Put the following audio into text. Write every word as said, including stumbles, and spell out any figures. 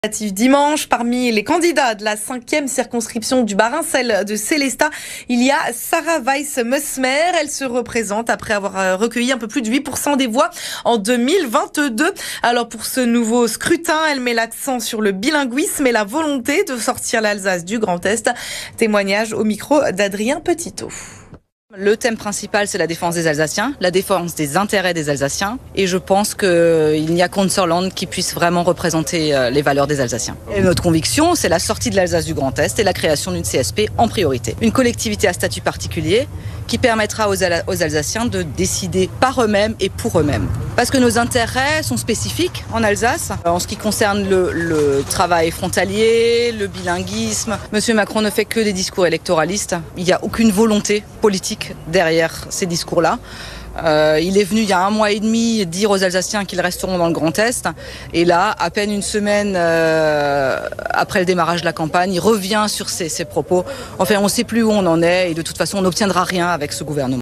Dimanche, parmi les candidats de la cinquième circonscription du Bas-Rhin, de Sélestat, il y a Sarah Weiss-Messmer. Elle se représente après avoir recueilli un peu plus de huit pour cent des voix en deux mille vingt-deux. Alors pour ce nouveau scrutin, elle met l'accent sur le bilinguisme et la volonté de sortir l'Alsace du Grand Est. Témoignage au micro d'Adrien Petitot. Le thème principal, c'est la défense des Alsaciens, la défense des intérêts des Alsaciens. Et je pense qu'il n'y a qu'Unserland qui puisse vraiment représenter les valeurs des Alsaciens. Et notre conviction, c'est la sortie de l'Alsace du Grand Est et la création d'une C S P en priorité. Une collectivité à statut particulier qui permettra aux, Al- aux Alsaciens de décider par eux-mêmes et pour eux-mêmes. Parce que nos intérêts sont spécifiques en Alsace, en ce qui concerne le, le travail frontalier, le bilinguisme. Monsieur Macron ne fait que des discours électoralistes. Il n'y a aucune volonté politique derrière ces discours-là. Euh, il est venu il y a un mois et demi dire aux Alsaciens qu'ils resteront dans le Grand Est. Et là, à peine une semaine euh, après le démarrage de la campagne, il revient sur ses, ses propos. Enfin, on ne sait plus où on en est et de toute façon, on n'obtiendra rien avec ce gouvernement.